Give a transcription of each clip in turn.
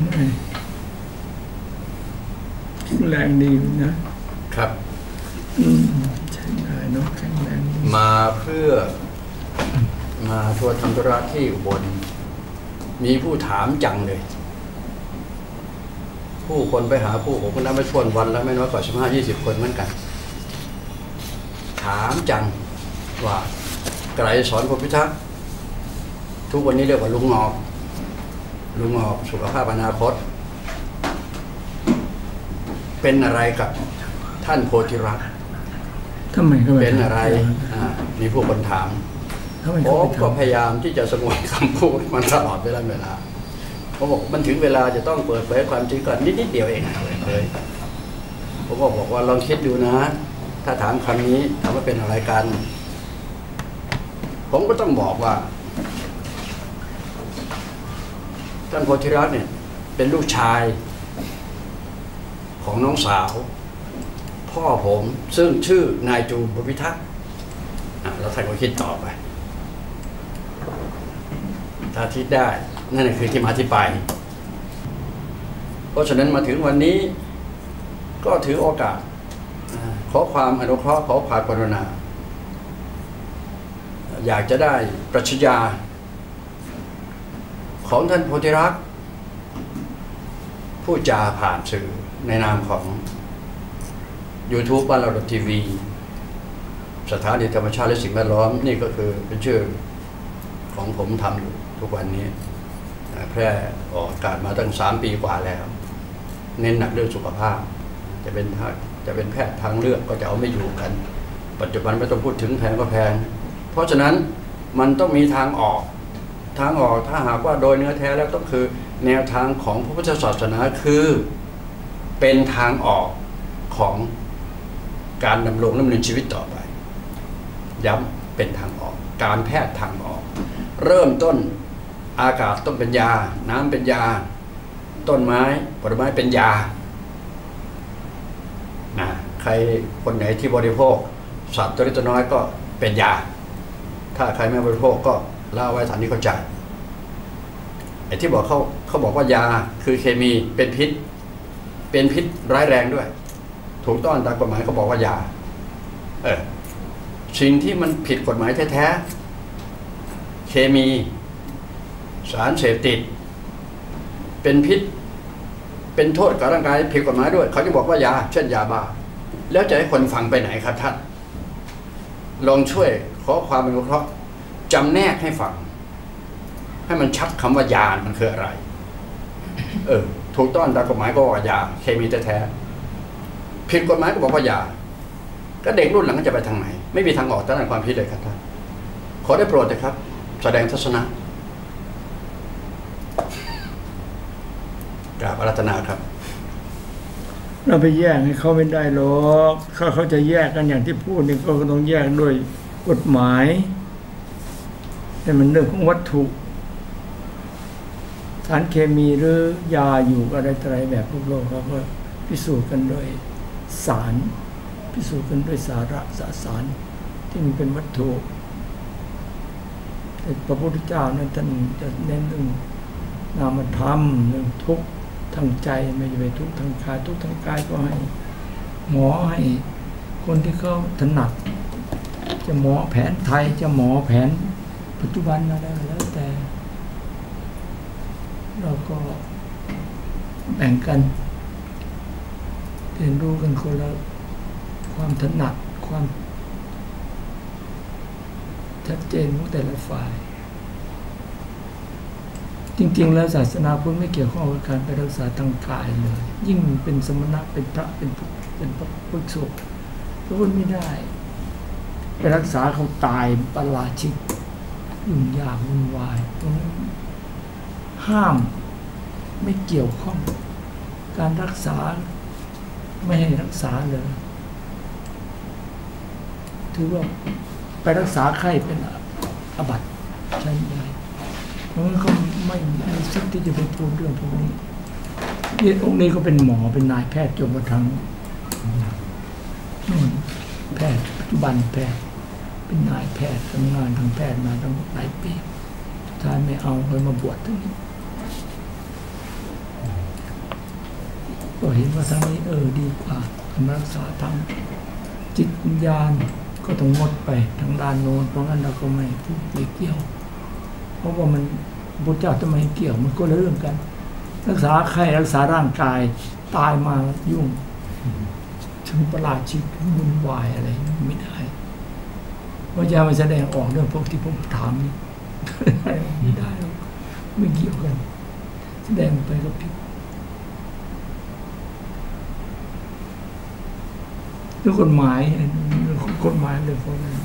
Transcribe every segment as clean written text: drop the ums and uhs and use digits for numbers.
แรงดีนะครับใช่ได้เนาะแข็งแรงมาเพื่อมาทัวร์ทำธุระที่อุบลมีผู้ถามจังเลยผู้คนไปหาผู้ผมก็นับไม่ถ้วนวันแล้วไม่น้อยกว่า15-20 คนเหมือนกันถามจังว่าไกรสอนพรหมพิทักษ์ทุกวันนี้เรียกว่าลุงงอกสุขภาพอนาคตเป็นอะไรกับท่านโพธิรักษ์ทำไมเขาเป็นอะไรมีผู้คนถามผมก็พยายามที่จะสงวนคำพูดมันตลอดเวลาเขาบอกมันถึงเวลาจะต้องเปิดเผยความจริงก่อนนิดเดียวเองเลยผมก็บอกว่าลองคิดดูนะถ้าถามคำนี้ถามว่าเป็นอะไรกันผมก็ต้องบอกว่าท่านโพธิรักษ์เนี่ยเป็นลูกชายของน้องสาวพ่อผมซึ่งชื่อนายจูบพิทักษ์แล้วท่านก็คิดต่อไปถ้าคิดได้นั่นคือที่มาที่ไปเพราะฉะนั้นมาถึงวันนี้ก็ถือโอกาสขอความอนุเคราะห์ขอความกรุณาอยากจะได้ปรัชญาของท่านโพธิรักษ์ผู้จาผ่านสื่อในนามของ YouTube บ้านเราทีวีสถานีธรรมชาติและสิ่งแวดล้อมนี่ก็คือเป็นชื่อของผมทำอยู่ทุกวันนี้แพร่ออกอากาศมาตั้ง3 ปีกว่าแล้วเน้นหนักเรื่องสุขภาพจะเป็นแพทย์ทางเลือกก็จะเอาไม่อยู่กันปัจจุบันไม่ต้องพูดถึงแพงก็แพงเพราะฉะนั้นมันต้องมีทางออกถ้าหากว่าโดยเนื้อแท้แล้วต้องคือแนวทางของพระพุทธศาสนาคือเป็นทางออกของการดำรงชีวิตต่อไปย้ำเป็นทางออกการแพทย์ทางออกเริ่มต้นอากาศต้องเป็นยาน้ำเป็นยาต้นไม้ผลไม้เป็นยาใครคนไหนที่บริโภคสัตว์ตัวเล็กตัวน้อยก็เป็นยาถ้าใครไม่บริโภคก็เล่าไว้ฐานนี้เข้าใจไอ้ที่บอกเขาบอกว่ายาคือเคมีเป็นพิษร้ายแรงด้วยถูกต้องตามกฎหมายเขาบอกว่ายาสิ่งที่มันผิดกฎหมายแท้ๆเคมีสารเสพติดเป็นพิษเป็นโทษกับร่างกายผิดกฎหมายด้วยเขาจะบอกว่ายาเช่นยาบ้าแล้วจะให้คนฟังไปไหนครับท่านลองช่วยขอความอนุเคราะห์จำแนกให้ฟังให้มันชัดคำว่ายามันคืออะไรถูกต้องตามกฎหมายก็ว่ายาเคมีแท้ๆผิดกฎหมายก็บอกว่ายาก็เด็กรุ่นหลังจะไปทางไหนไม่มีทางออกด้านความผิดเลยครับท่านขอได้โปรดเลยครับแสดงทัศนะกราบอาราธนาครับเราไปแยกให้เขาไม่ได้หรอกเขาจะแยกกันอย่างที่พูดนี่ก็ต้องแยกด้วยกฎหมายแต่มันเรื่องของวัตถุสารเคมีหรือยาอยู่อะไรแบบโลกเขาก็พิสูจน์กันโดยสารพิสูจน์กันด้วยสาระสารที่มันเป็นวัตถุแต่พระพุทธเจ้านั้นท่านจะเน้นเรื่องนามธรรมเรื่องทุกข์ทางใจไม่ใช่ไปทุกข์ทางกายทุกข์ทางกายก็ให้หมอให้คนที่เขาถนัดจะหมอแผนไทยจะหมอแผนปัจจุบันอะไรแล้วแต่เราก็แบ่งกันเรียนรู้กันคนละความถนัดความชัดเจนของแต่ละฝ่ายจริงๆแล้วศาสนาพุทธไม่เกี่ยวข้องกับการไปรักษาทางกายเลยยิ่งเป็นสมณะเป็นพระเป็นพระภิกษุพูดไม่ได้ไปรักษาเขาตายปราชิกยุ่งยากวุ่นวายตรงนั้นห้ามไม่เกี่ยวข้องการรักษาไม่ให้รักษาเลยถือว่าไปรักษาไข้เป็นอาบัติใช่ไหมเพราะงั้นเขาไม่มีสิทธิ์ที่จะไปพูดเรื่องพวกนี้องค์นี้ก็เป็นหมอเป็นนายแพทย์จนกระทั่งแพทย์ปัจจุบันแพทย์เป็นนายแพทย์ทำงานทางแพทย์มาตั้งหลายปีสุดท้ายไม่เอาเลยมาบวชทั้งนี้ก็เห็นว่าทางนี้ดีกว่ารักษาทางจิตวิญญาณก็ต้องงดไปทางด้านโน้นเพราะงั้นเราก็ไม่พูดไม่เกี่ยวเพราะว่ามันพุทธเจ้าทำไมเกี่ยวมันก็เรื่องกัน รักษาใครรักษาร่างกายตายมายุ่งถึงประหลาดชีวิตวุ่นวายอะไรไม่ได้พระเจ้าไม่แสดงออกเรื่องพวกที่ผมถามนี่ไม่ได้หรอกไม่เกี่ยวกันแสดงไปก็ผิดเรื่องกฎหมายเรื่องพวกนั้น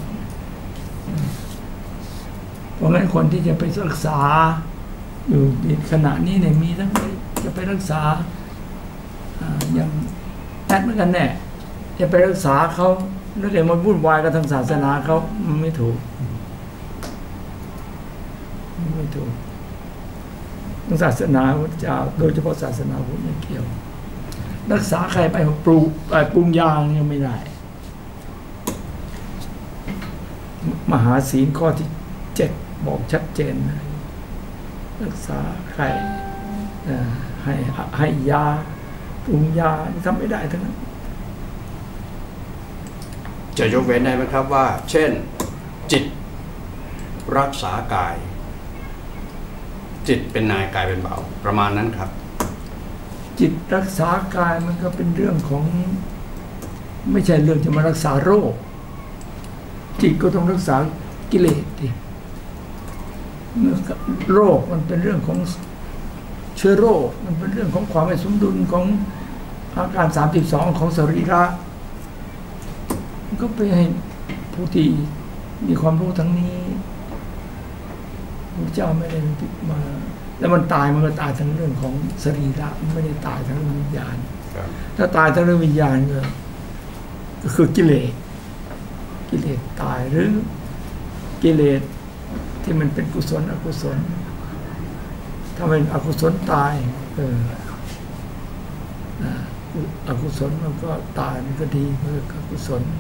เพราะงั้นคนที่จะไปรักษาอยู่ขณะนี้เนี่ยมีทั้งจะไปรักษาอย่างแอดเหมือนกันแน่จะไปรักษาเขาแล้วเดี๋ยวมันวุ่นวายกับทางศาสนาเขามันไม่ถูกทางศาสนาพุทธเจ้าโดยเฉพาะศาสนาพุทธไม่เกี่ยวรักษาใครไปปรุงยายังไม่ได้มหาศีลข้อที่7บอกชัดเจนนะรักษาใครให้ยาปรุงยาทำไม่ได้ทั้งนั้นจะยกเว้นได้ไหมครับว่าเช่นจิตรักษากายจิตเป็นนายกายเป็นเบาประมาณนั้นครับจิตรักษากายมันก็เป็นเรื่องของไม่ใช่เรื่องจะมารักษาโรคจิตก็ต้องรักษากิเลสดิโรคมันเป็นเรื่องของเชื้อโรคมันเป็นเรื่องของความไม่สมดุลของอาการ32ของสรีระมันก็ไปให้ผู้ที่มีความรู้ทั้งนี้พระเจ้าไม่ได้มาแล้วมันตายมันก็ตายทั้งเรื่องของสรีระมันไม่ได้ตายทั้งเรื่องวิญญาณถ้าตายทั้งเรื่องวิญญาณก็คือกิเลสตายหรือกิเลสที่มันเป็นกุศลอกุศลถ้าเป็นอกุศลตายอกุศลมันก็ตายมันก็ดีเมื่อกุศล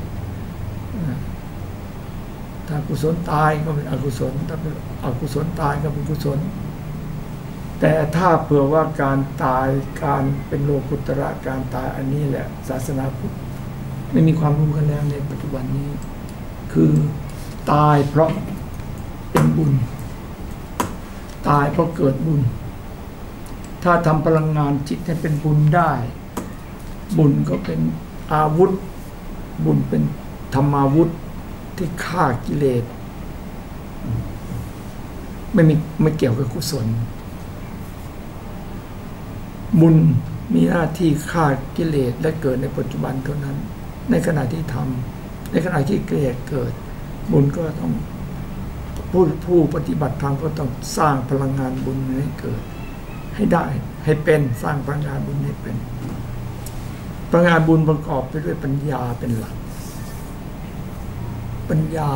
ถ้ากุศลตายก็เป็นอกุศลถ้าเป็นอกุศลตายก็เป็นกุศลแต่ถ้าเผื่อว่าการตายการเป็นโลกุตระการตายอันนี้แหละศาสนาพุทธไม่มีความรู้กันแล้วในปัจจุบันนี้คือตายเพราะเป็นบุญตายเพราะเกิดบุญถ้าทำพลังงานจิตให้เป็นบุญได้บุญก็เป็นอาวุธบุญเป็นธรรมาวุธที่ฆ่ากิเลสไม่เกี่ยวกับกุศลบุญมีหน้าที่ฆ่ากิเลสและเกิดในปัจจุบันเท่านั้นในขณะที่ทำในขณะที่กิเลสเกิดบุญก็ต้องผู้ปฏิบัติธรรมก็ต้องสร้างพลังงานบุญให้เกิดให้ได้ให้เป็นสร้างพลังงานบุญให้เป็นพลังงานบุญประกอบไปด้วยปัญญาเป็นหลักปัญญา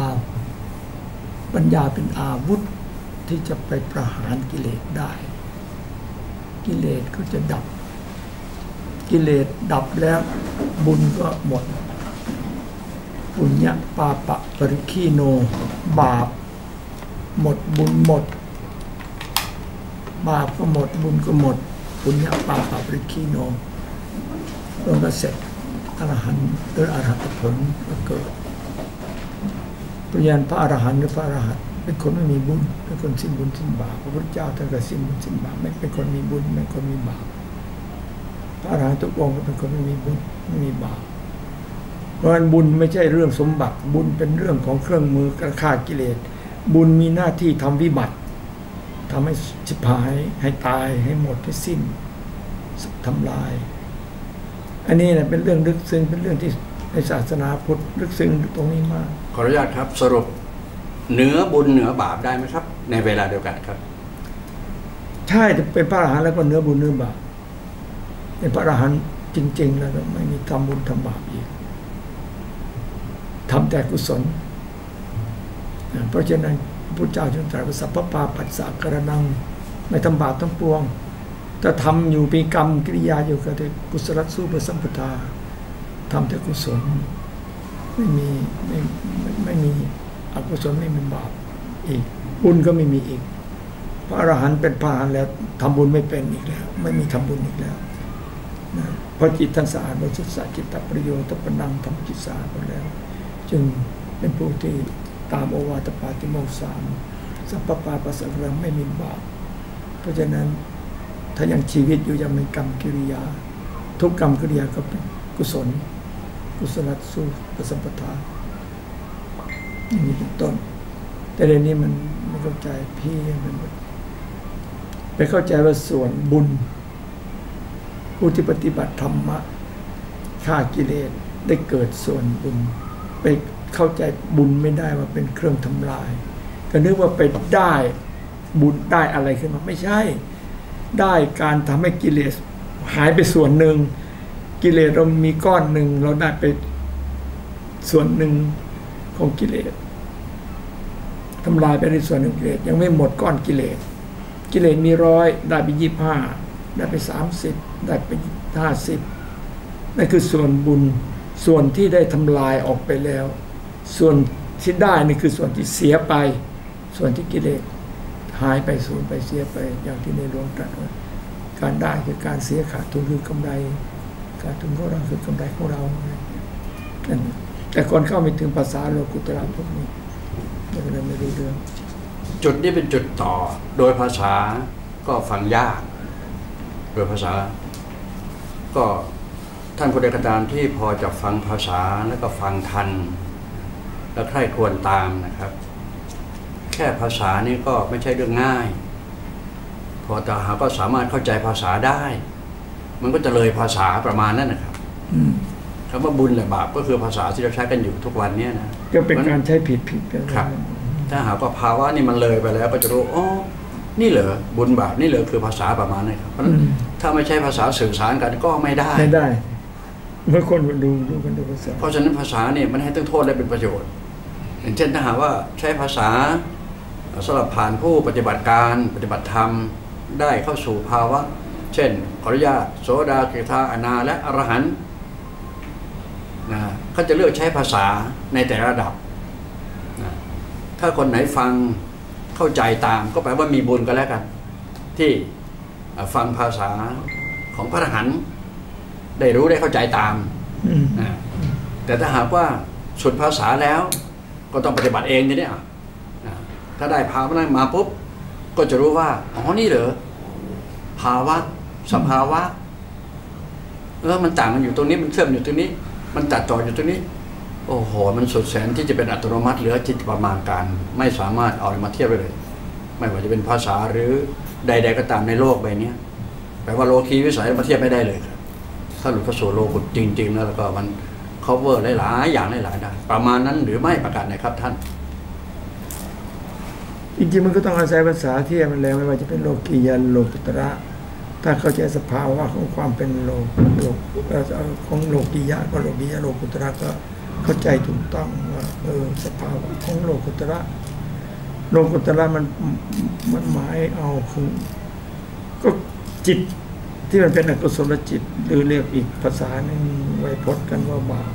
เป็นอาวุธที่จะไปประหารกิเลสได้กิเลสก็จะดับกิเลสดับแล้วบุญก็หมดปุญญาปาปะปริคีโนบาปหมดบุญหมดบาปก็หมดบุญก็หมดปุญญาปาปะปริคีโนลงก็เสร็จอรหันต์หรืออรหัตผลก็เกิดปัญญาพระอรหันต์หรือพระอรหันต์เป็นคนไม่มีบุญเป็นคนสิ้นบุญสิ้นบาปพระพุทธเจ้าท่านก็สิ้นบุญสิ้นบาปไม่เป็นคนมีบุญเป็นคนมีบาปพระอรหันต์ทุกองค์ก็เป็นคนไม่มีบุญไม่มีบาปเพราะฉะนั้นบุญไม่ใช่เรื่องสมบัติบุญเป็นเรื่องของเครื่องมือกระฆ่ากิเลสบุญมีหน้าที่ทำวิบัติทำให้ฉิบหายให้ตายให้หมดให้สิ้นทำลายอันนี้เนี่ยเป็นเรื่องลึกซึ้งเป็นเรื่องที่ในศาสนาพุทธลึกซึ้งตรงนี้มากขออนุญาตครับสรุปเหนือบุญเหนือบาปได้ไหมครับในเวลาเดียวกันครับใช่จะเป็นพระอรหันต์แล้วก็เหนือบุญเหนือบาปเป็นพระอรหันต์จริงๆแล้วไม่มีทำบุญทำบาปอีกทำแต่กุศลเพราะฉะนั้นพระพุทธเจ้าจึงตรัสว่าสัพพปาปัสสะกรณังไม่ทำบาปทั้งปวงถ้าทำอยู่มีกรรมกิริยาอยู่ก็แต่กุศลสู้ปสัมปทาทำแต่กุศลไม่มีอกุศลไม่มีบาปอีกบุญก็ไม่มีอีกพระอรหันต์เป็นพระอรหันต์แล้วทำบุญไม่เป็นอีกแล้วไม่มีทำบุญอีกแล้วนะเพราะจิตท่านสะอาดบริสุทธิ์สัจจิตตประโยชน์ปนังทำจิตสะอาดหมดแล้วจึงเป็นผู้ที่ตามโอวาทปาติโมกข์3สัพพปาปัสสะไม่มีบาปเพราะฉะนั้นถ้ายังชีวิตอยู่ยังเป็นกรรมกิริยาทุกกรรมกิริยาก็เป็นกุศลกุศลสู้ประสัมปทาอย่างนี้เป็นต้นแต่เดี๋ยวนี้มันไม่เข้าใจพี่มันไปเข้าใจว่าส่วนบุญผู้ที่ปฏิบัติธรรมะฆ่ากิเลสได้เกิดส่วนบุญไปเข้าใจบุญไม่ได้ว่าเป็นเครื่องทำลายก็นึกว่าไปได้บุญได้อะไรขึ้นมาไม่ใช่ได้การทำให้กิเลสหายไปส่วนหนึ่งกิเลสเรามีก้อนหนึ่งเราได้ไปส่วนหนึ่งของกิเลสทำลายไปในส่วนหนึ่งกิเลสยังไม่หมดก้อนกิเลสกิเลสมี100ได้ไป25ได้ไป30ได้ไป50นั่นคือส่วนบุญส่วนที่ได้ทำลายออกไปแล้วส่วนที่ได้นี่คือส่วนที่เสียไปส่วนที่กิเลสหายไปสูญไปเสียไปอย่างที่ในหลวงตรัสว่าการได้คือการเสียขาดทุนคือกำไรขาดทุนของเราคือกำไรของเรานั่นแต่คนเข้าไม่ถึงภาษาโลกุตระพวกนี้เราไม่รู้เรื่องจุดนี้เป็นจุดต่อโดยภาษาก็ฟังยากโดยภาษาก็ท่านผู้ใดก็ตามที่พอจะฟังภาษาแล้วก็ฟังทันและใคร่ครวญตามนะครับแค่ภาษานี้ก็ไม่ใช่เรื่องง่ายพอแต่หาก็สามารถเข้าใจภาษาได้มันก็จะเลยภาษาประมาณนั้นนะครับคำว่าบุญและบาปก็คือภาษาที่เราใช้กันอยู่ทุกวันนี้นะก็เป็นการใช้ผิดกันครับถ้าหากว่าภาวะนี่มันเลยไปแล้วก็จะรู้อ๋อนี่เหรอบุญบาปนี่เหรอคือภาษาประมาณนี้ครับเพราะถ้าไม่ใช่ภาษาสื่อสารกันก็ไม่ได้เมื่อคนดูกันดูภาษาเพราะฉะนั้นภาษาเนี่ยมันให้ทั้งโทษและเป็นประโยชน์อย่างเช่นถ้าหากว่าใช้ภาษาสำหรับผ่านผู้ปฏิบัติการปฏิบัติธรรมได้เข้าสู่ภาวะเช่นขออนุญาตโสดากิทาอนาและอรหันต์นะเขาจะเลือกใช้ภาษาในแต่ระดับนะถ้าคนไหนฟังเข้าใจตามก็แปลว่ามีบุญกันแล้วกันที่ฟังภาษาของพระอรหันต์ได้รู้ได้เข้าใจตามนะแต่ถ้าหากว่าสุดภาษาแล้วก็ต้องปฏิบัติเองทีนี้ถ้าได้ภาวะนั้นมาปุ๊บก็จะรู้ว่าอ๋อนี่เหรอภาวะสภาวะมันต่างกันอยู่ตรงนี้มันเชื่อมอยู่ตรงนี้มันตัดต่ออยู่ตรงนี้โอ้โหมันสุดแสนที่จะเป็นอัตโนมัติเหลือจิตประมาณการไม่สามารถเอามาเทียบได้เลยไม่ว่าจะเป็นภาษาหรือใดๆก็ตามในโลกใบนี้แปลว่าโลกีวิสัยมาเทียบไม่ได้เลยครับถ้าหลุดเข้าสู่โลกุตจริงๆแล้วก็มัน cover หลายๆอย่างหลายๆด้านประมาณนั้นหรือไม่ประกาศนะครับท่านจริงๆมันก็ต้องอาศัยภาษาที่มันแล้วไม่ว่าจะเป็นโลกียะโลกุตระถ้าเข้าใจสภาวะของความเป็นโลของโลกียะก็โลกียะโลกุตระก็เข้าใจถูกต้องว่าสภาวะของโลกุตระมันหมายเอาคือก็จิตที่มันเป็นอกุศลจิตหรือเรียกอีกภาษาหนึ่งไวยพจน์กันว่าบาป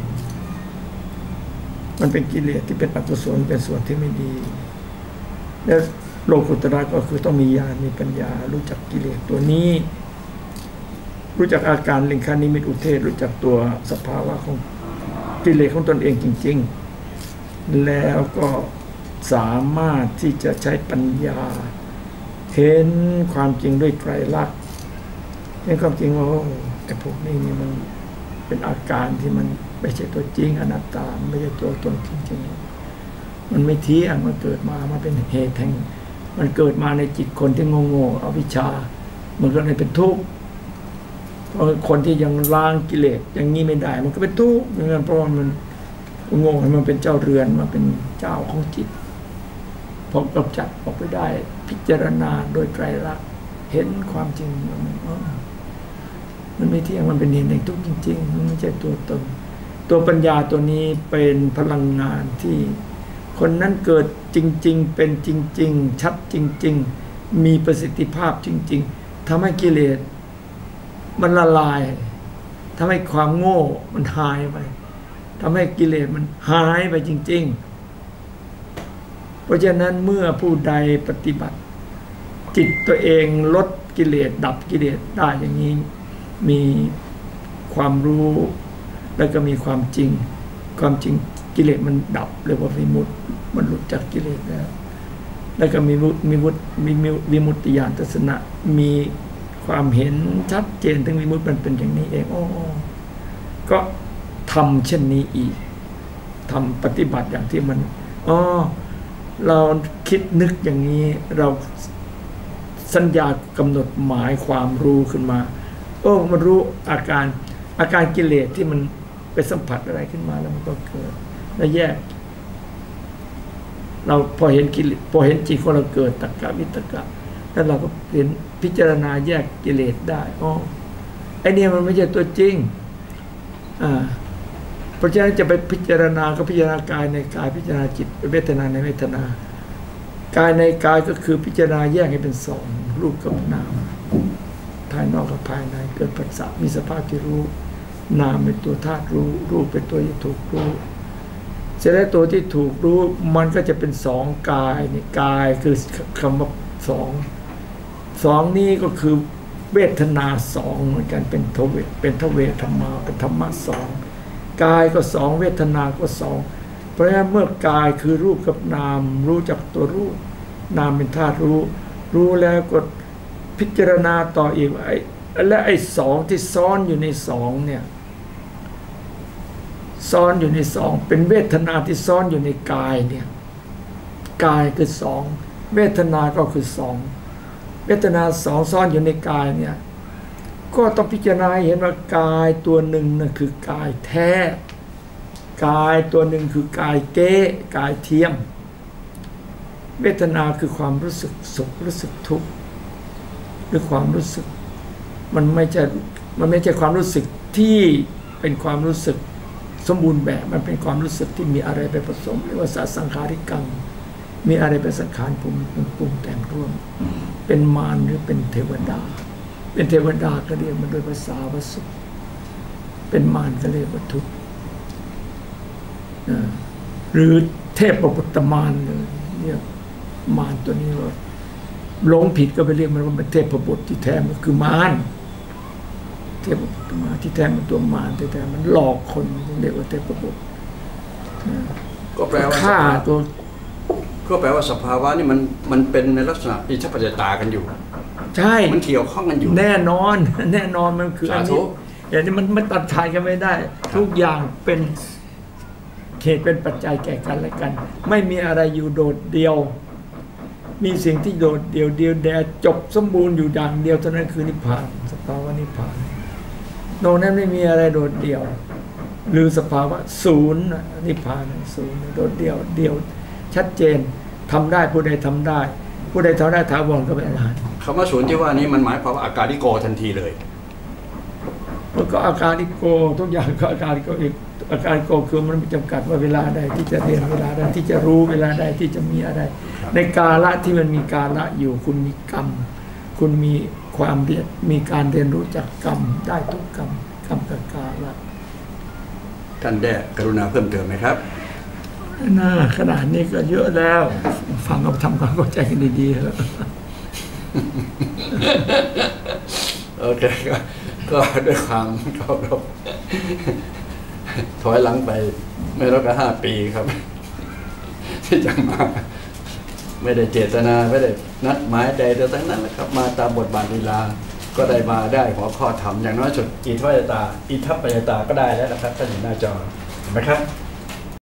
มันเป็นกิเลสที่เป็นอกุศลเป็นส่วนที่ไม่ดีและโลกุตระก็คือต้องมีญาณมีปัญญารู้จักกิเลสตัวนี้รู้จักอาการลิงคานิมิตอุเทศรู้จักตัวสภาวะของกิเลสของตนเองจริงๆแล้วก็สามารถที่จะใช้ปัญญาเห็นความจริงด้วยไตรลักษณ์เห็นความจริงว่าไอ้พวกนี้นี่มันเป็นอาการที่มันไม่ใช่ตัวจริงอนัตตาไม่ใช่ตัวตนจริงๆมันไม่เที่ยงมันเกิดมาเป็นเหตุแห่งมันเกิดมาในจิตคนที่โง่ๆอวิชชามันก็เลยเป็นทุกข์เพราะคนที่ยังล้างกิเลสอย่างนี้ไม่ได้มันก็เป็นทุกข์เหมือนกันเพราะว่ามันโง่มันเป็นเจ้าเรือนมาเป็นเจ้าของจิตพอกำจัดออกไปได้พิจารณาโดยไตรลักษณ์เห็นความจริงมันไม่เที่ยงมันเป็นเหตุแห่งทุกข์จริงๆมันไม่ใช่ตัวตนตัวปัญญาตัวนี้เป็นพลังงานที่คนนั้นเกิดจริงๆเป็นจริงๆชัดจริงๆมีประสิทธิภาพจริงๆทำให้กิเลสมันละลายทำให้ความโง่มันหายไปทำให้กิเลสมันหายไปจริงๆเพราะฉะนั้นเมื่อผู้ใดปฏิบัติจิตตัวเองลดกิเลสดับกิเลสได้อย่างนี้มีความรู้ แล้วก็มีความจริง ความจริงกิเลสมันดับเรียกว่าวิมุตติมันหลุดจากกิเลสแล้วก็วิมุตติญาณทัศนะมีความเห็นชัดเจนถึงวิมุตติมันเป็นอย่างนี้เองก็ทำเช่นนี้อีกทำปฏิบัติอย่างที่มันเราคิดนึกอย่างนี้เราสัญญากำหนดหมายความรู้ขึ้นมามันรู้อาการกิเลสที่มันไปสัมผัสอะไรขึ้นมาแล้วมันก็เกิดแล้วแยกเราพอเห็นกิเลสพอเห็นจิตของเราเกิดตักกะวิตกะแล้วเราก็เห็นพิจารณาแยกกิเลสได้ไอ้นี่มันไม่ใช่ตัวจริงเพราะฉะนั้นจะไปพิจารณาก็พิจารณากายในกายพิจารณาจิตเวทนาในเวทนากายในกายก็คือพิจารณาแยกให้เป็นสองรูปกับนามภายนอกกับภายในเกิดปัสสาวะมีสภาพที่รู้นามเป็นตัวธาตุรู้รูปเป็นตัวที่ถูกรู้เสร็จแล้วตัวที่ถูกรู้มันก็จะเป็นสองกายนี่กายคือคำว่าสองนี่ก็คือเวทนาสองเหมือนกันเป็นทเวธรรมาเป็นธรรมะสองกายก็สองเวทนาก็สองเพราะฉะนั้นเมื่อกายคือรูปกับนามรู้จักตัวรูปนามเป็นธาตุรู้แล้วก็พิจารณาต่ออีกและไอ้สองที่ซ้อนอยู่ในสองเนี่ยซ้อนอยู่ในสองเป็นเวทนาที่ซ้อนอยู่ในกายเนี่ยกายคือสองเวทนาก็คือสองเวทนาสองซ้อนอยู่ในกายเนี่ยก็ต้องพิจารณาเห็นว่ากายตัวหนึ่งนั่นคือกายแท้กายตัวหนึ่งคือกายเก๊กายเทียมเวทนาคือความรู้สึกสุขรู้สึกทุกข์หรือความรู้สึกมันไม่ใช่ความรู้สึกที่เป็นความรู้สึกสมบูรณ์แบบมันเป็นความรู้สึกที่มีอะไรไปผสมเรียกว่าสังขาริกังมีอะไรเป็นสังขารปรุงแต่งร่วมเป็นมารหรือเป็นเทวดาเป็นเทวดาก็เรียกมันโดยภาษาวสุขเป็นมารก็เรียกว่าทุกข์หรือเทพบุตรมารเลยเรียกมารตัวนี้ว่าหลงผิดก็ไปเรียกมันว่าเป็นเทพบุตรที่แท้มันคือมารเทพบุตรมารที่แท้มันตัวมารแต่มันหลอกคนเรียกว่าเทพบุตรก็แปลว่าฆ่าตัวก็แปลว่าสภาวะนี่มันเป็นในลักษณะอิทธิปัจจตากันอยู่ใช่มันเกี่ยวข้องกันอยู่แน่นอนมันคืออันนี้อย่างนี้มันตัดขาดกันไม่ได้ทุกอย่างเป็นเหตุเป็นปัจจัยแก่กันและกันไม่มีอะไรอยู่โดดเดียวมีสิ่งที่โดดเดียวแดจบสมบูรณ์อยู่อย่างเดียวเท่านั้นคือนิพพานสภาวะนิพพานนอกนั้นไม่มีอะไรโดดเดียวหรือสภาวะศูนย์นิพพานศูนย์โดดเดียวชัดเจนทำได้ผู้ใดทำได้ผู้ใดทำได้ถาวรก็เป็นอรหันต์คำว่าศูนย์ที่ว่านี้มันหมายความว่าอาการลิโกทันทีเลยมันก็อาการลิโกทุกอย่างก็อาการลิโกอีกอาการโกคือมันจำกัดว่าเวลาใดที่จะเรียนเวลาใดที่จะรู้เวลาใดที่จะมีอะไรในกาละที่มันมีกาละอยู่คุณมีกรรมคุณมีความเรียนมีการเรียนรู้จากกรรมได้ทุกกรรมกับกาละท่านได้กรุณาเพิ่มเติมไหมครับน่าขนาดนี้ก็เยอะแล้วฟังกับทำความเข้าใจกันดีๆเถอะโอเคก็ด้วยความเคารพถอยหลังไปไม่รู้ก็5 ปีครับที่จะมาไม่ได้เจตนาไม่ได้นัดหมายใดทั้งนั้นนะครับมาตามบทบาทเวลาก็ได้มาได้หัวข้อธรรมอย่างน้อยสุดอิทธิปัจจตาก็ได้แล้วนะครับท่านอยู่หน้าจอเห็นไหมครับ